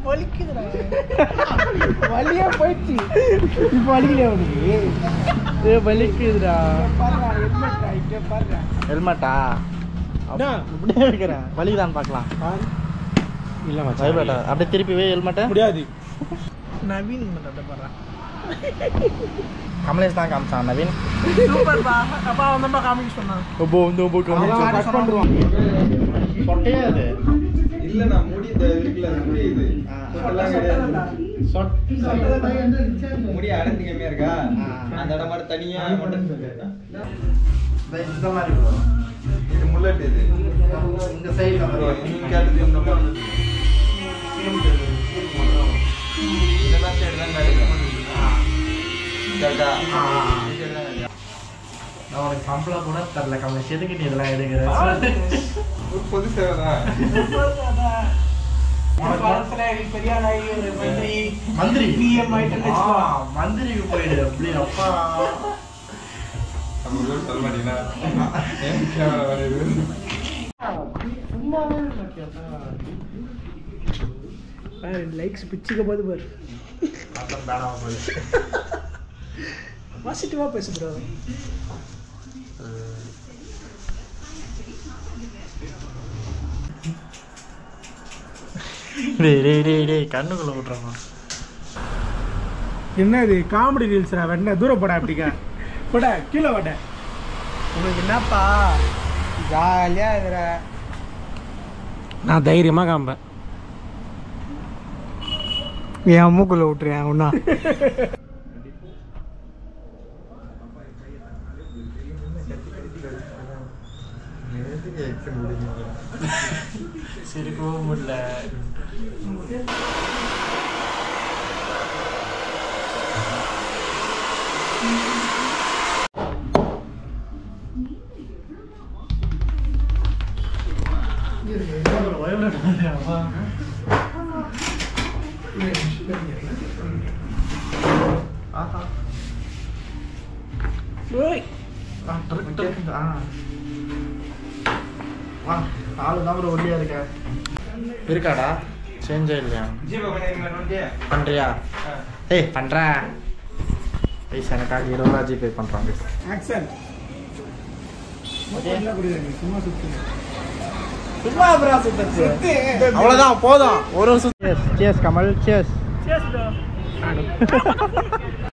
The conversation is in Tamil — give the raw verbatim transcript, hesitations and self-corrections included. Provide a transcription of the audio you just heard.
வலிக்குதுடா. வலியா போயிடுச்சு. இப்போ வலிக்கலையா உனக்கு? ஏ வலிக்குதுடா. பாருடா ஹெல்மெட்டா இங்க பாருடா. ஹெல்மெட்டா? அண்ணா அப்படியே வைக்கிறேன். வலிக்குதான்னு பார்க்கலாம். இல்ல மச்சான். ஹெல்மெட்டா அப்படியே திருப்பி வை ஹெல்மெட்டை. முடியாது. நவீன் ஹெல்மெட்டை பாருடா. கமலேஷ் தான் காமிச்சான் நவீன். சூப்பர் பா. அப்பா வந்தப்பா காமிக்க சொன்னான். ஓபோ வந்து ஓபோ காமிச்சு கட் பண்ணுவான். சொட்டையா அது? இல்ல நான் முடி இந்த இருக்குல முடி இது. சொட்டலாம் கிடையாது. சொட் முடி அடர்த்தி கம்மியா இருக்கா? அந்த இடம் மட்டும் தனியா மட்டும் சொல்லிட்டா. இந்த மாதிரி bro. இது முல்லட் இது. இந்த சைடுல வரும். நீங்க கேட்டது இந்த மாதிரி. இந்த சைடு தான் காட்டுது. டடா ஆ நான் உனக்கு சம்பளம் கூட தரல கமலேஷ். எதுக்கு நீ இதெல்லாம் எடுக்கிற? ஒரு பொது சேவை தான். மந்திரி மந்திரி பிஎம் ஆயிட்டு மந்திரிக்கு போயிடு அப்படி அப்பா. நம்ம ஊர் சொல்ல மாட்டீங்கன்னா ஏன் கேமரா வருது? சும்மாவே பாரு லைக்ஸ் பிச்சுக்க போது பாரு. அதான் பேடாம போகுது. பாசிட்டிவா பேசு ப்ரோ. டேய் டேய் டேய் டேய் கண்ணுக்குள்ள விட்டுறாமா. என்ன இது காமெடி ரீல்ஸ்ரா? வெண்ண தூரம் போடா அப்படிங்க. போடா கீழே வாட. உங்களுக்கு என்னப்பா ஜாலியா இருக்குற? நான் தைரியமா காம்பேன். என் மூக்குள்ள விட்டுறேன் ஒன்னா. சிரிக்கவும் முடியல. இருக்காடா சேஞ்சே இல்லையா? பண்றியா? ஏய் பண்றா பைசா எனக்காக இருபது ரூபா ஜிபே பண்றாங்க. அவ்வளவுதான் போதும். ஒரு கமல். சேஸ்